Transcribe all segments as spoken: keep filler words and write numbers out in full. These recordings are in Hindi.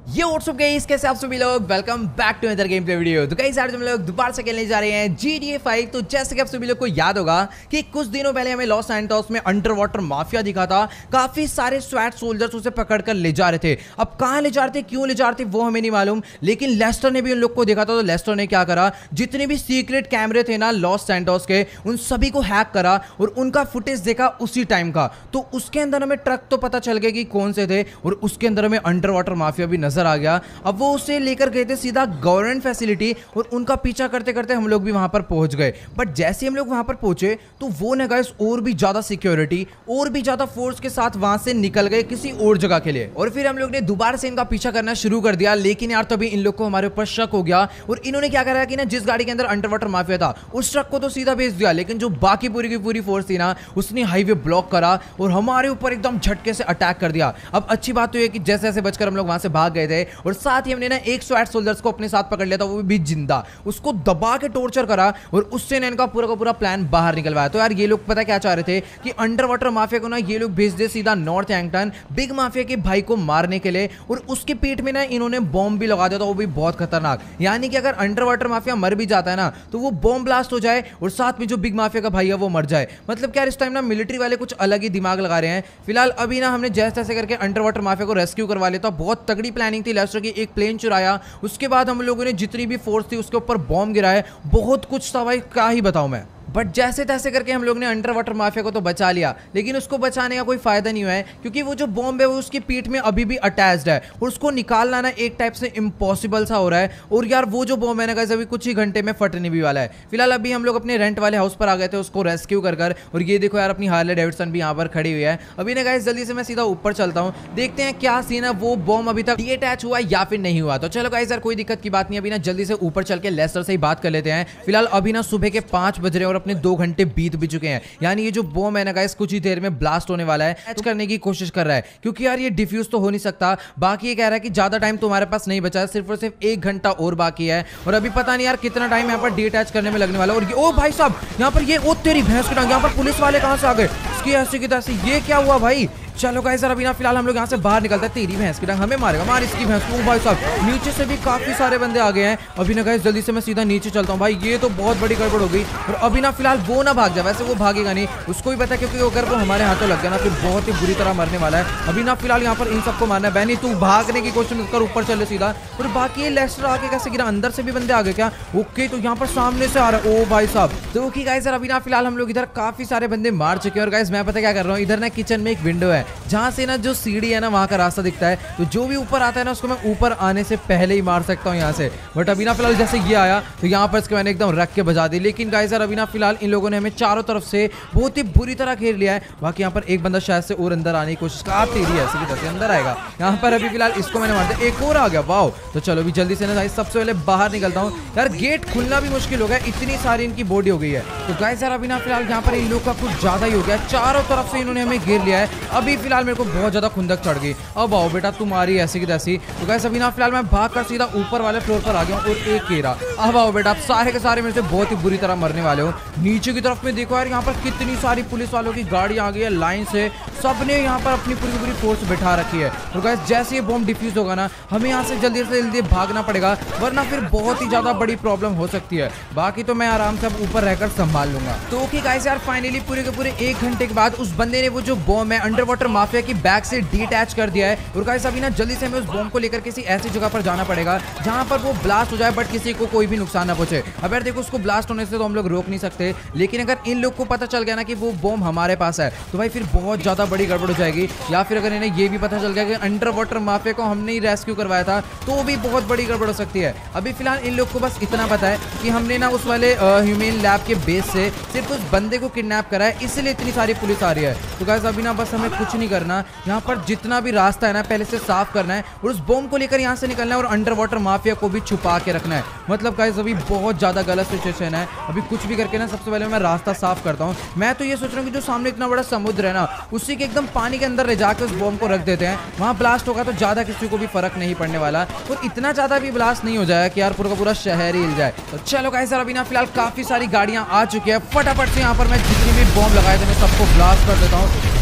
ये व्हाट्सअप गाइस, कैसे आप सभी लोग। Welcome back to another gameplay video. तो गाइस आज हम लोग दोबारा से खेलने जा रहे हैं जी टी ए फाइव। तो जैसे कि आप सभी लोग को याद होगा कि कुछ दिनों पहले हमें लॉस सैंटोस में अंडर वाटर माफिया दिखा था। काफी सारे स्वैट सोल्जर्स उसे पकड़कर ले जा रहे थे। अब कहां ले जा रहे थे, क्यों ले जा रहे थे, वो हमें नहीं मालूम, लेकिन लेस्टर ने भी उन लोग को देखा था। तो लेस्टर ने क्या करा, जितने भी सीक्रेट कैमरे थे ना लॉस सैंटोस के, उन सभी को हैक करा और उनका फुटेज देखा उसी टाइम का। तो उसके अंदर हमें ट्रक तो पता चल गया कि कौन से थे, और उसके अंदर हमें अंडर वाटर माफिया भी नजर आ गया। अब वो उसे लेकर गए थे सीधा गवर्नमेंट फैसिलिटी, और उनका पीछा करते करते हम लोग भी वहां पर पहुंच गए। बट जैसे हम लोग वहां पर पहुंचे तो वो ना गाइस और भी ज्यादा सिक्योरिटी और भी ज्यादा फोर्स के साथ वहां से निकल गए किसी और जगह के लिए। और फिर हम लोग ने दोबारा से इनका पीछा करना शुरू कर दिया। लेकिन यार तभी इन लोग को हमारे ऊपर शक हो गया, और इन्होंने क्या करा कि ना जिस गाड़ी के अंदर अंडर वाटर माफिया था उस ट्रक को तो सीधा भेज दिया, लेकिन जो बाकी पूरी की पूरी फोर्स थी ना उसने हाईवे ब्लॉक करा और हमारे ऊपर एकदम झटके से अटैक कर दिया। अब अच्छी बात तो ये कि जैसे जैसे बचकर हम लोग वहां से भाग गए थे, और साथ ही हमने ना एक स्वैट सोल्जर्स को अपने साथ पकड़ लिया था, वो भी जिंदा। उसको दबा के टॉर्चर करा और उससे ना इनका पूरा का पूरा प्लान बाहर निकलवाया। तो यार ये लोग पता क्या चाह रहे थे कि अंडर वाटर माफिया को ना ये लोग भेज दे सीधा नॉर्थ एंगटन बिग माफिया के भाई को मारने के लिए, और उसके पेट में ना इन्होंने बॉम्ब भी लगा दिया था, वो भी बहुत खतरनाक। यानी कि अगर अंडर वाटर माफिया मर भी जाता है ना तो वो बॉम्ब ब्लास्ट हो जाए और साथ में जो बिग माफिया का भाई है वो मर जाए। मतलब क्या इस टाइम ना मिलिट्री वाले कुछ अलग ही दिमाग लगा रहे हैं। फिलहाल अभी ना हमने जैसे तैसे करके अंडर वाटर माफिया को रेस्क्यू करवा लिया था। बहुत तगड़ी प्लानिंग थी लेस्टर की। एक प्लेन चुराया, उसके बाद हम लोगों ने जितनी भी फोर्स थी उसके ऊपर बॉम्ब गिराए। बहुत कुछ था भाई, क्या ही बताऊं मैं। बट जैसे तैसे करके हम लोग ने अंडर वाटर माफिया को तो बचा लिया, लेकिन उसको बचाने का कोई फायदा नहीं हुआ है, क्योंकि वो जो बॉम्ब है वो उसकी पीठ में अभी भी अटैच्ड है, और उसको निकालना ना एक टाइप से इम्पॉसिबल सा हो रहा है। और यार वो जो बॉम्ब है ना गाइस अभी कुछ ही घंटे में फटने भी वाला है। फिलहाल अभी हम लोग अपने रेंट वाले हाउस पर आ गए थे उसको रेस्क्यू कर कर, और ये देखो यार अपनी हार्ले डेविडसन भी यहाँ पर खड़ी हुई है। अभी ना गाइस जल्दी से मैं सीधा ऊपर चलता हूँ, देखते हैं क्या सीन है, वो बॉम्ब अभी तक डीअटैच हुआ या फिर नहीं हुआ। तो चलो गाइस यार कोई दिक्कत की बात नहीं, अभी ना जल्दी से ऊपर चल के लेस्टर से ही बात कर लेते हैं। फिलहाल अभी ना सुबह के पांच बज रहे हैं और अपने दो घंटे बीत भी चुके हैं। यानी ये जो बॉम्ब है ना गाइस कुछ ही देर में ब्लास्ट होने वाला है। कैच करने की कोशिश कर रहा है, क्योंकि यार ये डिफ्यूज तो हो नहीं सकता। बाकी ये कह रहा है कि ज्यादा टाइम तुम्हारे पास नहीं बचा है, सिर्फ और सिर्फ एक घंटा और बाकी है, और अभी पता नहीं यार कितना टाइम यहाँ पर डीअटैच करने में लगने वाला है। और ये ओ भाई साहब यहाँ पर ये ओ तेरी भैंस की टांग, यहाँ पर पुलिस वाले कहां से आ गए, इसकी ऐसी की तैसी, ये क्या हुआ भाई। चलो गाइस सर अभी ना फिलहाल हम लोग यहाँ से बाहर निकलते हैं। तेरी भैंस की टांग, हमें मारेगा, मार इसकी भैंस को। भाई साहब नीचे से भी काफी सारे बंदे आ गए हैं। अभी ना गाइस जल्दी से मैं सीधा नीचे चलता हूँ। भाई ये तो बहुत बड़ी गड़बड़ हो गई। और अभी ना फिलहाल वो ना भाग जाए, वैसे वो भागेगा नहीं, उसको भी पता है क्योंकि अगर वो हमारे हाथों लग गया ना फिर बहुत ही बुरी तरह मरने वाला है। अभी ना फिलहाल यहाँ पर इन सबको मारना है। बैनी तू भागने की कोशिश कर, ऊपर चले सीधा। और बाकी ये लेस्टर आके कैसे गिरा, अंदर से भी बंदे आ गए क्या। ओके तो यहाँ पर सामने से आ रहा है, ओ भाई साहब। तो ओके गाइस अभी ना फिलहाल हम लोग इधर काफी सारे बंदे मार चुके हैं। और गाइस मैं पता क्या कर रहा हूँ, इधर ना किचन में एक विंडो है जहाँ से ना जो सीढ़ी है ना वहां का रास्ता दिखता है, तो जो भी ऊपर आता है ना उसको मैं ऊपर आने से पहले ही मार सकता हूं यहां से। बट अभी ना फिलहाल जैसे ये आया तो यहां पर इसको मैंने एकदम रख के बजा दी। लेकिन गाइस यार अभी ना फिलहाल इन लोगों ने हमें चारों तरफ से बहुत ही बुरी तरह घेर लिया है। बाकी यहाँ पर एक बंदा शायद से और अंदर आने की कोशिश कर, आप तेरी ऐसे की तरह अंदर आएगा। यहाँ पर अभी फिलहाल इसको मैंने मार दिया, एक और आ गया। वाओ तो चलो भी जल्दी से ना गाइस सबसे पहले बाहर निकलता हूँ। यार गेट खुलना भी मुश्किल हो गया, इतनी सारी इनकी बॉडी हो गई है। तो गाइस यार अभी ना फिलहाल यहाँ पर इन लोग का कुछ ज्यादा ही हो गया, चारों तरफ से इन्होंने हमें घेर लिया है। अभी फिलहाल मेरे को बहुत ज्यादा खुंदक चढ़ गई। अब आओ बेटा तुम्हारी ऐसी की तैसी। तो गाइस अभी ना फिलहाल मैं भाग कर सीधा ऊपर वाले फ्लोर पर आ गया हूँ, और एक घेरा। अब आओ बेटा, आप सारे के सारे मेरे से बहुत ही बुरी तरह मरने वाले हो। नीचे की तरफ में देखो यार यहाँ पर कितनी सारी पुलिस वालों की गाड़ी आ गई है लाइन से, सबने यहाँ पर अपनी पूरी पूरी फोर्स बैठा रखी है। और गाइस जैसे ये बॉम्ब डिफ्यूज होगा ना हमें यहाँ से जल्दी से जल्दी भागना पड़ेगा, वरना फिर बहुत ही ज्यादा बड़ी प्रॉब्लम हो सकती है। बाकी तो मैं आराम से अब ऊपर रहकर संभाल लूंगा। तो ओके गाइस यार फाइनली पूरे के पूरे एक घंटे के बाद उस बंदे ने वो जो बॉम्ब है अंडर वाटर माफिया की बैग से डीअटैच कर दिया है। और गाइस अभी ना जल्दी से हमें उस बॉम्ब को लेकर किसी ऐसी जगह पर जाना पड़ेगा जहां पर वो ब्लास्ट हो जाए बट किसी को कोई भी नुकसान ना पहुंचे। अब यार देखो उसको ब्लास्ट होने से तो हम लोग रोक नहीं सकते, लेकिन अगर इन लोग को पता चल गया ना कि वो बॉम्ब हमारे पास है तो भाई फिर बहुत ज्यादा बड़ी गड़बड़ हो जाएगी। या फिर अगर इन्हें ये भी पता चल गया कि अंडर वाटर माफिया को हमने ही रेस्क्यू करवाया था तो भी बहुत बड़ी गड़बड़ हो सकती है। अभी फिलहाल इन लोग को बस इतना पता है कि हमने ना उस वाले ह्यूमन लैब के बेस से सिर्फ उस बंदे को किडनैप करा है, इसलिए इतनी सारी पुलिस आ रही है। तो गाइस अभी ना बस हमें कुछ नहीं करना, यहाँ पर जितना भी रास्ता है ना पहले से साफ करना है और उस बॉम्ब को लेकर यहाँ से निकलना है और अंडर वाटर माफिया को भी छुपा के रखना है। मतलब गाइस अभी बहुत ज्यादा गलत सिचुएशन है। अभी कुछ भी करके ना सबसे पहले मैं रास्ता साफ करता हूँ। मैं तो ये सोच रहा हूँ कि जो सामने इतना बड़ा समुद्र है ना उसी के एकदम पानी के अंदर ले जाकर उस बॉम्ब को रख देते हैं, वहां ब्लास्ट होगा तो ज्यादा किसी को भी फर्क नहीं पड़ने वाला, और इतना ज्यादा भी ब्लास्ट नहीं हो जाएगा कि यार पूरा का पूरा शहर ही हिल जाए। तो चलो गाइस यार अभी ना फिलहाल काफी सारी गाड़ियां आ चुकी है, फटाफट से यहाँ पर मैं जितनी भी बॉम्ब लगाए थे मैं सबको ब्लास्ट कर देता हूँ।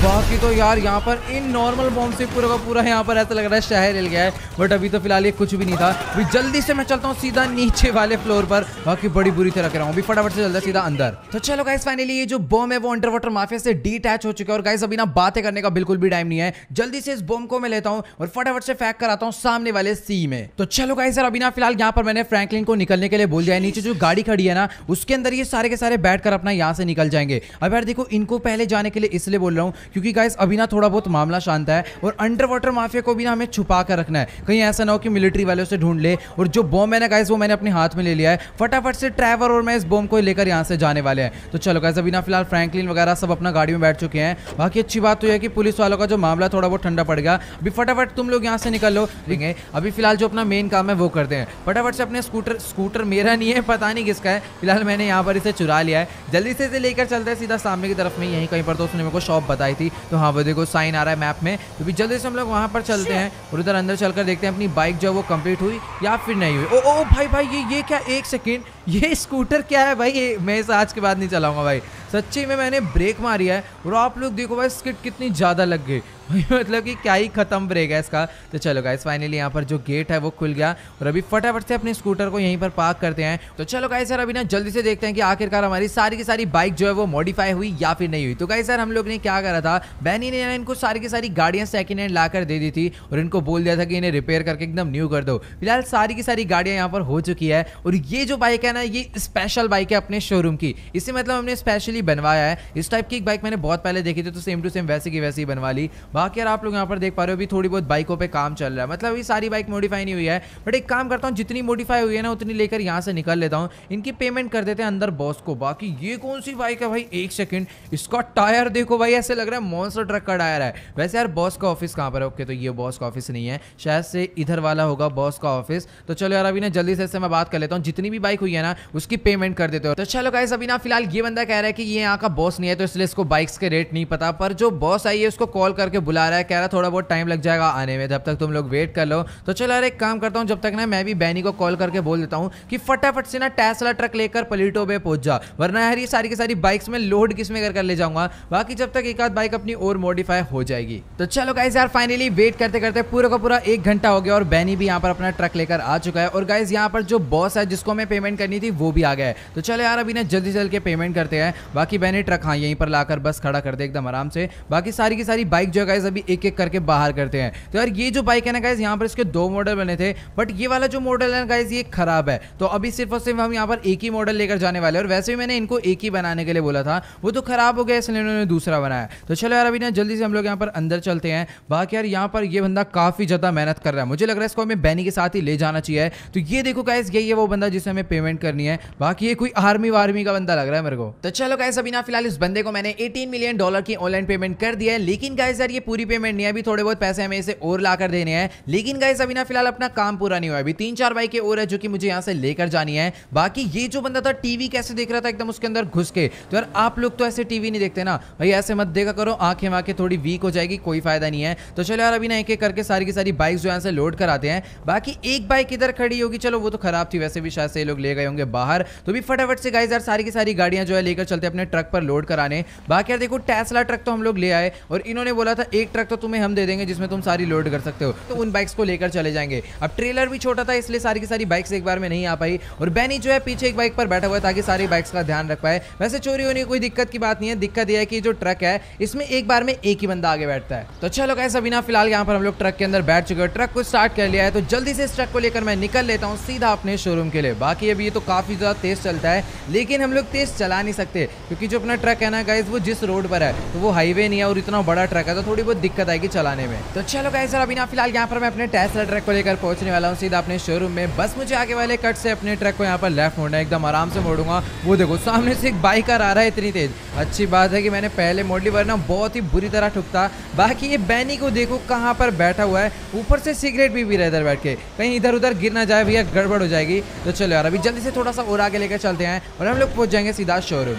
बाकी तो यार यहाँ पर इन नॉर्मल बॉम्ब से पूरा का पूरा यहाँ पर ऐसा लग रहा है शहर हिल गया है, बट अभी तो फिलहाल ये कुछ भी नहीं था। अभी जल्दी से मैं चलता हूँ सीधा नीचे वाले फ्लोर पर, बाकी बड़ी बुरी तरह कर रहा हूँ। अभी फटाफट से चलता है सीधा अंदर। तो चलो गाइस फाइनली ये जो बॉम्ब है वो अंडर वाटर माफिया से डिटैच हो चुका है और गाइस अभी ना बातें करने का बिल्कुल भी टाइम नहीं है। जल्दी से इस बॉम्ब को मैं लेता हूँ और फटाफट से फेंक कर आता हूँ सामने वाले सी में। तो चलो गाइस यार अभी ना फिलहाल यहाँ पर मैंने फ्रैंकलिन को निकलने के लिए बोल दिया है। नीचे जो गाड़ी खड़ी है ना उसके अंदर ये सारे के सारे बैठकर अपना यहाँ से निकल जाएंगे। अब यार देखो इनको पहले जाने के लिए इसलिए बोल रहा हूँ क्योंकि गाइस अभी ना थोड़ा बहुत मामला शांत है और अंडर वाटर माफिया को भी ना हमें छुपा कर रखना है, कहीं ऐसा ना हो कि मिलिट्री वाले उसे ढूंढ ले। और जो बॉम्ब है ना गाइस वो मैंने अपने हाथ में ले लिया है। फटाफट से ट्रैवर और मैं इस बॉम्ब को लेकर यहाँ से जाने वाले हैं। तो चलो गाइस अभी ना फिलहाल फ्रैंकलिन वगैरह सब अपना गाड़ी में बैठ चुके हैं। बाकी अच्छी बात तो यह है कि पुलिस वालों का जो मामला थोड़ा बहुत ठंडा पड़ गया। अभी फटाफट तुम लोग यहाँ से निकल लो, ठीक है। अभी फिलहाल जो अपना मेन काम है वो करते हैं। फटाफट से अपने स्कूटर स्कूटर मेरा नहीं है, पता नहीं किसका है, फिलहाल मैंने यहाँ पर इसे चुरा लिया है। जल्दी से इसे लेकर चलते हैं सीधा सामने की तरफ में, यहीं कहीं पर तो उसने मेरे को शॉप बताई थी। तो हाँ वो देखो साइन आ रहा है मैप में। तो भी जल्दी से हम लोग वहाँ पर चलते हैं और उधर अंदर चलकर देखते हैं अपनी बाइक जो है वो कंप्लीट हुई या फिर नहीं हुई। ओ ओ भाई भाई ये ये क्या, एक सेकेंड, ये स्कूटर क्या है भाई? ये मैं इस आज के बाद नहीं चलाऊंगा भाई, सच्ची में मैंने ब्रेक मारी है और आप लोग देखो भाई स्किट कितनी ज़्यादा लग गई मतलब कि क्या ही खत्म ब्रेक है इसका। तो चलो गाइस फाइनली यहाँ पर जो गेट है वो खुल गया और अभी फटाफट से अपने स्कूटर को यहीं पर पार्क करते हैं। तो चलो गाइस यार अभी ना जल्दी से देखते हैं कि आखिरकार हमारी सारी की सारी बाइक जो है वो मॉडिफाई हुई या फिर नहीं हुई। तो गाइस यार हम लोग ने क्या करा था, बैनी ने इनको सारी की सारी गाड़ियाँ सेकेंड हैंड ला कर दे दी थी और इनको बोल दिया था कि इन्हें रिपेयर करके एकदम न्यू कर दो। फिलहाल सारी की सारी गाड़ियाँ यहाँ पर हो चुकी है और ये जो बाइक है ना ये स्पेशल बाइक है अपने शोरूम की, इसे मतलब हमने स्पेशली बनवाया है। इस टाइप की एक बाइक मैंने बहुत पहले देखी थी तो सेम टू सेम वैसे की वैसी बनवा ली। बाकी यार आप लोग यहाँ पर देख पा रहे हो अभी थोड़ी बहुत बाइकों पे काम चल रहा है, मतलब अभी सारी बाइक मॉडिफाई नहीं हुई है। बट एक काम करता हूँ जितनी मॉडिफाई हुई है ना उतनी लेकर यहाँ से निकल लेता हूँ, इनकी पेमेंट कर देते हैं अंदर बॉस को। बाकी ये कौन सी बाइक है भाई, एक सेकंड, इसका टायर देखो भाई, ऐसे लग रहा है मॉन्स्टर ट्रक का टायर है। वैसे यार बॉस का ऑफिस कहाँ पर है? ओके तो ये बॉस का ऑफिस नहीं है, शायद से इधर वाला होगा बॉस का ऑफिस। तो चलो यार अभी ना जल्दी से इससे मैं बात कर लेता हूँ, जितनी भी बाइक हुई है ना उसकी पेमेंट कर देते हो। तो चलो गाइस अभी ना फिलहाल ये बंदा कह रहा है कि ये यहाँ का बॉस नहीं है तो इसलिए इसको बाइक्स के रेट नहीं पता, पर जो बॉस आई है उसको कॉल करके बुला रहा है, कह रहा थोड़ा बहुत टाइम लग जाएगा आने में, जब तक तुम लोग वेट कर लो। तो चलो यार एक काम करता हूँ, जब तक ना मैं भी बैनी को कॉल करके बोल देता हूँ कि फटाफट से ना टेस्ला ट्रक लेकर पलीटो पे पहुंच जा, वरना यार ये सारी की सारी बाइक्स में लोड किस में कर कर ले जाऊंगा। बाकी जब तक एक आध बाइक अपनी और मॉडिफाई हो जाएगी। तो चलो गाइस यार फाइनली वेट करते करते पूरा का पूरा एक घंटा हो गया और बैनी भी यहाँ पर अपना ट्रक लेकर आ चुका है और गाइस यहाँ पर जो बॉस है जिसको हमें पेमेंट करनी थी वो भी आ गया है। तो चलो यार अभी ना जल्दी जल्दी के पेमेंट करते हैं। बाकी बैनी ट्रक हाँ यहीं पर लाकर बस खड़ा कर दे एकदम आराम से। बाकी सारी की सारी बाइक जो है गाइस अभी एक एक करके बाहर करते हैं। तो यार ये जो बाइक है ना गाइस यहाँ पर इसके दो मॉडल बने थे, बट ये वाला जो मॉडल है गाइस ये खराब है। तो अभी सिर्फ और सिर्फ हम यहाँ पर एक ही मॉडल लेकर जाने वाले हैं और वैसे भी मैंने इनको एक ही बनाने के लिए बोला था, वो तो खराब हो गया इसलिए उन्होंने दूसरा बनाया। तो चलो यार अभी ना जल्दी से हम लोग यहाँ पर अंदर चलते हैं। बाकी यार यहाँ पर ये बंदा काफी ज्यादा मेहनत कर रहा है, मुझे लग रहा है इसको हमें बैनी के साथ ही ले जाना चाहिए। तो ये देखो गाइस यही है वो बंदा जिसे हमें पेमेंट करनी है। बाकी ये कोई आर्मी वार्मी का बंदा लग रहा है मेरे को। तो चलो गाइस अभी ना फिलहाल इस बंदे को मैंने अठारह मिलियन डॉलर की ऑनलाइन पेमेंट कर दिया है, लेकिन गाइस यार ये पूरी पेमेंट नहीं है, अभी थोड़े बहुत पैसे हमें इसे और लाकर देने हैं। लेकिन गाइस अभी ना फिलहाल अपना काम पूरा नहीं हुआ, अभी तीन चार बाइकें और है जो कि मुझे यहाँ से लेकर जानी है। बाकी ये जो बंदा था टीवी कैसे देख रहा था एकदम उसके अंदर घुस के, तो यार आप लोग तो ऐसे टीवी नहीं देखते ना भाई, ऐसे मत देखा करो, आंखें वाँखें थोड़ी वीक हो जाएगी, कोई फायदा नहीं है। तो चलो यार अभी ना एक एक करके सारी की सारी बाइक जो यहाँ से लोड कराते हैं। बाकी एक बाइक इधर खड़ी होगी, चलो वो तो खराब थी, वैसे भी शायद से लोग ले गए होंगे बाहर। तो भी फटाफट से गाइस यार सारी की सारी गाड़ियां जो है लेकर चलते अपने ट्रक पर लोड कराने। बाकी यार देखो टेस्ला ट्रक तो हम लोग ले आए और इन्होंने बोला था एक ट्रक तो तुम्हें हम दे देंगे जिसमें तुम सारी लोड कर सकते हो, तो उन बाइक्स को लेकर चले जाएंगे। अब ट्रेलर भी छोटा था इसलिए सारी की सारी बाइक्स एक बार में नहीं आ पाई और बैनी जो है पीछे एक बाइक पर बैठा हुआ है ताकि सारी बाइक्स का ध्यान रख पाए। वैसे चोरी होने की कोई दिक्कत की बात नहीं है, दिक्कत यह है कि जो ट्रक है इसमें एक बार में एक ही बंदा आगे बैठता है। तो चलो गाइस अभी ना फिलहाल यहाँ पर हम लोग ट्रक के अंदर बैठ चुके हैं, ट्रक को स्टार्ट कर लिया है। तो जल्दी से इस ट्रक को लेकर मैं निकल लेता हूँ सीधा अपने शोरूम के लिए। बाकी अभी ये तो काफी ज्यादा तेज चलता है, लेकिन हम लोग तेज चला नहीं सकते क्योंकि जो अपना ट्रक है ना गाइस वो जिस रोड पर है तो वो हाईवे नहीं है और इतना बड़ा ट्रक है, तो थोड़ी बहुत दिक्कत आएगी चलाने में। तो चलो गाइस अभी ना फिलहाल यहाँ पर मैं अपने टेस्ला ट्रक को लेकर पहुंचने वाला हूँ सीधा अपने शोरूम में। बस मुझे आगे वाले कट से अपने ट्रक को यहाँ पर लेफ्ट मोड़ना है, एकदम आराम से मोड़ूंगा। वो देखो सामने से एक बाइकर आ रहा है इतनी तेज, अच्छी बात है कि मैंने पहले मोड़ ली वरना बहुत ही बुरी तरह ठुकता। बाकी ये बैनी को देखो कहाँ पर बैठा हुआ है, ऊपर से सिगरेट भी पी रहा है इधर बैठ के, कहीं इधर उधर गिर ना जाए भैया, गड़बड़ हो जाएगी। तो चलो यार अभी जल्दी से थोड़ा सा और आगे लेकर चलते हैं और हम लोग पहुंच जाएंगे सीधा शोरूम। तो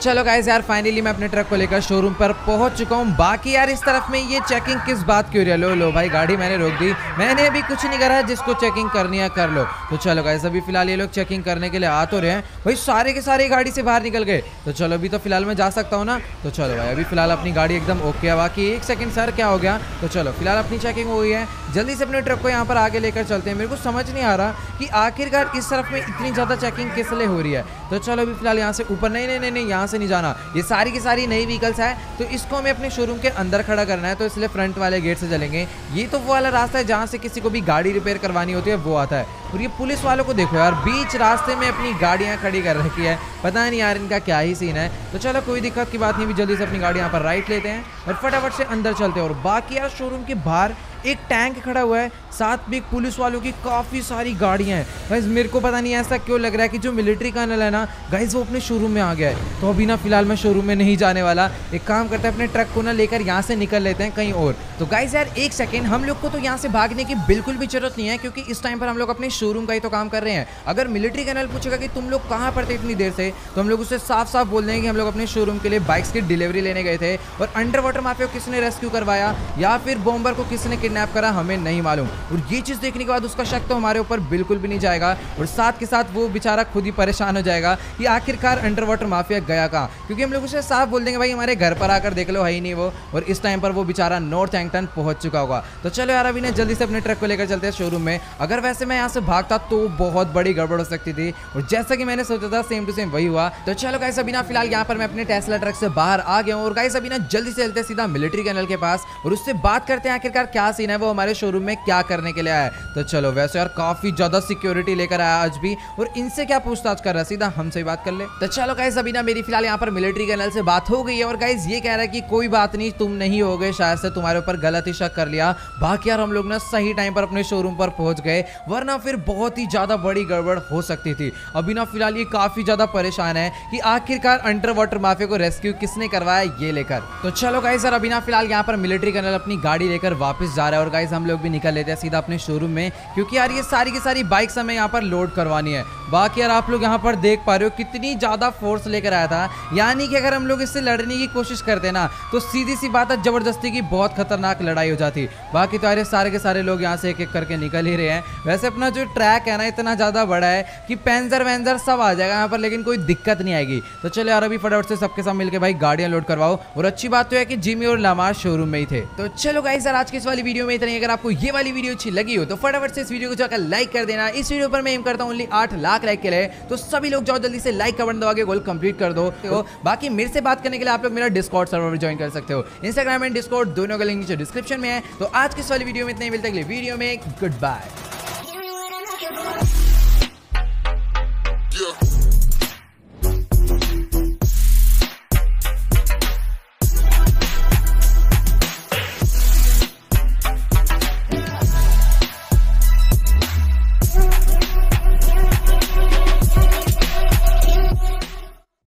चलो गाइस यार फाइनली मैं अपने ट्रक को लेकर शोरूम पर पहुंच चुका हूं। बाकी यार इस तरफ में ये चेकिंग किस बात की हो रही है? लो लो भाई गाड़ी मैंने रोक दी, मैंने अभी कुछ नहीं करा, जिसको चेकिंग करनी है कर लो। तो चलो गाइस अभी फिलहाल ये लोग चेकिंग करने के लिए आ तो रहे हैं भाई, सारे के सारे गाड़ी से बाहर निकल गए। तो चलो अभी तो फिलहाल मैं जा सकता हूँ ना। तो चलो भाई अभी फिलहाल अपनी गाड़ी एकदम ओके है। बाकी एक सेकंड सर क्या हो गया? तो चलो फिलहाल अपनी चेकिंग हो गई है, जल्दी से अपने ट्रक को यहाँ पर आगे लेकर चलते हैं। मेरे को समझ नहीं आ रहा कि आखिरकार इस तरफ में इतनी ज़्यादा चेकिंग किस लिए हो रही है। तो चलो अभी फिलहाल यहाँ से ऊपर नहीं नहीं नहीं नहीं यहाँ से नहीं जाना, ये सारी की सारी नई व्हीकल्स है तो इसको हमें अपने शोरूम के अंदर खड़ा करना है, तो इसलिए फ्रंट वाले गेट से चलेंगे। ये तो वो वाला रास्ता है जहाँ से किसी को भी गाड़ी रिपेयर करवानी होती है वो आता है। और ये पुलिस वालों को देखो यार, बीच रास्ते में अपनी गाड़ियाँ खड़ी कर रखी है, पता नहीं यार इनका क्या ही सीन है। तो चलो कोई दिक्कत की बात नहीं, भी जल्दी से अपनी गाड़ी यहाँ पर राइट लेते हैं और फटाफट से अंदर चलते हैं। और बाकी यार शोरूम के बाहर एक टैंक खड़ा हुआ है, साथ में पुलिस वालों की काफ़ी सारी गाड़ियां हैं। गाइस मेरे को पता नहीं ऐसा क्यों लग रहा है कि जो मिलिट्री कर्नल है ना गाइस वो अपने शोरूम में आ गया है। तो अभी ना फिलहाल मैं शोरूम में नहीं जाने वाला, एक काम करते हैं अपने ट्रक को ना लेकर यहाँ से निकल लेते हैं कहीं और। तो गाइस यार एक सेकेंड, हम लोग को तो यहाँ से भागने की बिल्कुल भी जरूरत नहीं है, क्योंकि इस टाइम पर हम लोग अपने शोरूम का ही तो काम कर रहे हैं। अगर मिलिट्री कर्नल पूछेगा कि तुम लोग कहाँ पर थे इतनी देर से, तो हम लोग उससे साफ साफ बोल देंगे कि हम लोग अपने शोरूम के लिए बाइक्स की डिलीवरी लेने गए थे और अंडर वाटर माफिया को किसने रेस्क्यू करवाया या फिर बॉम्बर को किसने किडनैप करा हमें नहीं मालूम। और ये चीज़ देखने के बाद उसका शक तो हमारे ऊपर बिल्कुल भी नहीं जाएगा, और साथ के साथ वो बेचारा खुद ही परेशान हो जाएगा कि आखिरकार अंडर वाटर माफिया गया कहाँ, क्योंकि हम लोग उसे साफ बोल देंगे भाई हमारे घर पर आकर देख लो है ही नहीं वो, और इस टाइम पर वो बेचारा नॉर्थ एंगटन पहुंच चुका होगा। तो चलो यार अभी ने जल्दी से अपने ट्रक को लेकर चलते हैं शोरूम में। अगर वैसे मैं यहाँ से भागता तो बहुत बड़ी गड़बड़ हो सकती थी, और जैसा कि मैंने सोचा था सेम टू सेम वही हुआ। तो चलो गाइस अभी ना फिलहाल यहाँ पर मैं अपने टेस्ला ट्रक से बाहर आ गया हूँ, और गाइस अभी ना जल्दी से चलते हैं सीधा मिलिट्री कर्नल के पास और उससे बात करते हैं आखिरकार क्या सीन है, वो हमारे शोरूम में क्या करने के लिए आया है। तो चलो वैसे यार काफी ज्यादा सिक्योरिटी लेकर आया आज भी, और इनसे क्या पूछताछ कर रहा है, सीधा हमसे ही बात कर ले। तो चलो गाइस अभी ना मेरी फिलहाल यहाँ पर मिलिट्री कर्नल से बात हो गई है, और गाइस ये कह रहा है कि कोई बात नहीं तुम नहीं हो गए, शायद से तुम्हारे ऊपर गलत ही शक कर लिया। बाकी यार हम लोग ना सही टाइम पर अपने शोरूम पर पहुंच गए, वरना फिर बहुत ही ज्यादा बड़ी गड़बड़ हो सकती थी। अभी ना फिलहाल ये काफी ज्यादा परेशान है कि आखिरकार अंडर वाटर माफिया को रेस्क्यू किसने करवाया ये लेकर। तो चलो गाइस यार अभी ना फिलहाल यहाँ पर मिलिट्री कर्नल अपनी गाड़ी लेकर वापस जा रहा है, और गाइस हम लोग भी निकल लेते हैं सीधा अपने शोरूम में, क्योंकि यार ये सारी की सारी बाइक्स हमें यहाँ पर लोड करवानी है। बाकी यार आप लोग यहाँ पर देख पा रहे हो कितनी ज्यादा फोर्स लेकर आया था, यानी कि अगर हम लोग इससे लड़ने की कोशिश करते ना तो सीधी सी बात है जबरदस्ती की बहुत खतरनाक लड़ाई हो जाती। बाकी तो यार सारे के सारे लोग यहाँ से एक एक करके निकल ही रहे हैं। वैसे अपना जो ट्रैक है ना इतना ज्यादा बड़ा है कि पेंजर वेंजर सब आ जाएगा यहाँ पर, लेकिन कोई दिक्कत नहीं आएगी। तो चलो यार अभी फटाफट से सबके साथ मिलकर भाई गाड़ियां लोड करवाओ, और अच्छी बात तो है कि जिमी और लामार शोरूम में ही थे। तो चलो गाइस यार आज की इस वाली वीडियो में इतना ही। अगर आपको ये वाली वीडियो अच्छी लगी हो तो फटाफट से इस वीडियो को जाकर लाइक कर देना। इस वीडियो पर मैं एम करता हूँ ओनली आठ लाख लाइक के लिए, तो सभी लोग जाओ जल्दी से लाइक का बटन दबा के गोल कंप्लीट कर दो। तो बाकी मेरे से बात करने के लिए आप लोग मेरा डिस्कॉर्ड सर्वर ज्वाइन कर सकते हो, इंस्टाग्राम एंड डिस्कॉर्ड दोनों का लिंक नीचे डिस्क्रिप्शन में है। तो आज की इस वाली वीडियो में इतना ही, मिलते हैं अगली वीडियो में, गुड बाय।